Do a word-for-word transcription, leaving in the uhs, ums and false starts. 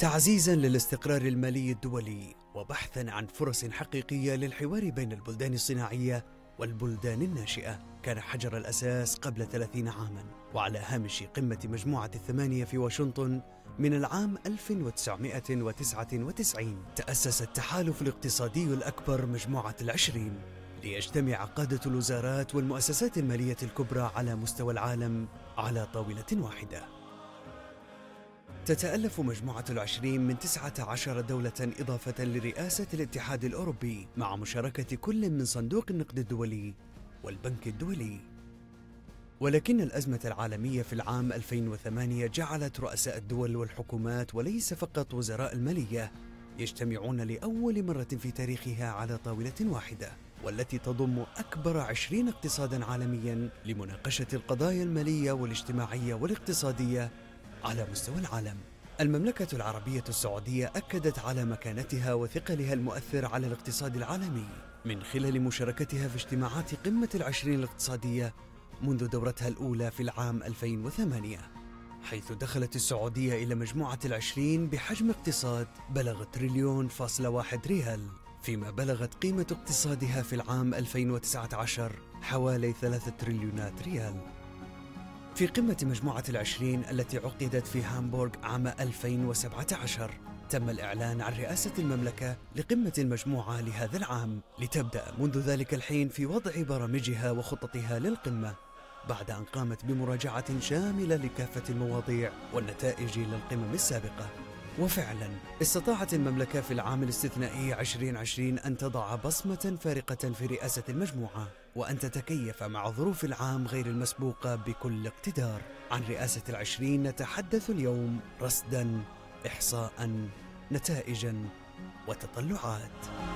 تعزيزاً للاستقرار المالي الدولي وبحثاً عن فرص حقيقية للحوار بين البلدان الصناعية والبلدان الناشئة، كان حجر الأساس قبل ثلاثين عاماً، وعلى هامش قمة مجموعة الثمانية في واشنطن من العام ألف وتسعمائة وتسعة وتسعين تأسس التحالف الاقتصادي الأكبر مجموعة العشرين ليجتمع قادة الوزارات والمؤسسات المالية الكبرى على مستوى العالم على طاولة واحدة. تتألف مجموعة العشرين من تسعة عشر دولة إضافة لرئاسة الاتحاد الأوروبي، مع مشاركة كل من صندوق النقد الدولي والبنك الدولي. ولكن الأزمة العالمية في العام ألفين وثمانية جعلت رؤساء الدول والحكومات وليس فقط وزراء المالية يجتمعون لأول مرة في تاريخها على طاولة واحدة، والتي تضم أكبر عشرين اقتصاداً عالمياً لمناقشة القضايا المالية والاجتماعية والاقتصادية على مستوى العالم. المملكة العربية السعودية أكدت على مكانتها وثقلها المؤثر على الاقتصاد العالمي من خلال مشاركتها في اجتماعات قمة العشرين الاقتصادية منذ دورتها الأولى في العام ألفين وثمانية، حيث دخلت السعودية إلى مجموعة العشرين بحجم اقتصاد بلغ تريليون فاصلة واحد ريال، فيما بلغت قيمة اقتصادها في العام ألفين وتسعة عشر حوالي ثلاثة تريليونات ريال. في قمة مجموعة العشرين التي عقدت في هامبورغ عام ألفين وسبعة عشر، تم الإعلان عن رئاسة المملكة لقمة المجموعة لهذا العام، لتبدأ منذ ذلك الحين في وضع برامجها وخططها للقمة، بعد أن قامت بمراجعة شاملة لكافة المواضيع والنتائج للقمم السابقة. وفعلا استطاعت المملكة في العام الاستثنائي ألفين وعشرين أن تضع بصمة فارقة في رئاسة المجموعة، وأن تتكيف مع ظروف العام غير المسبوقة بكل اقتدار. عن رئاسة العشرين نتحدث اليوم رصدا، إحصاء، نتائجا وتطلعات.